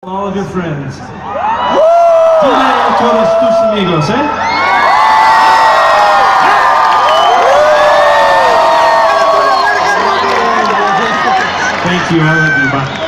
All of your friends. Dile a todos tus amigos, eh? Thank you, I love you, bye.